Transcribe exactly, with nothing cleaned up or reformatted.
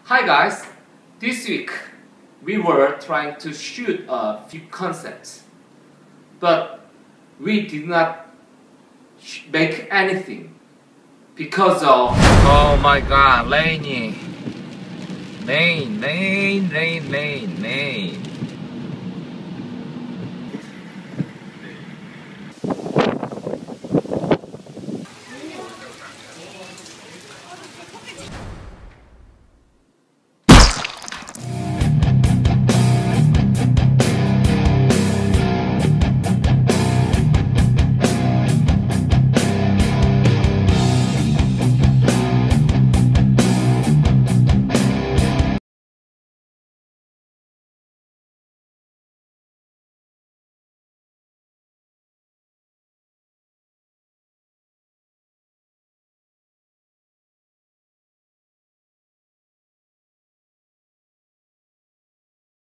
Hi guys, this week we were trying to shoot a few concepts, but we did not make anything because of Oh my god, raining. Rain, rain, rain, rain, rain.